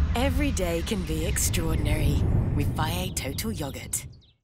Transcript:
Every day can be extraordinary with FAGE Total yoghurt.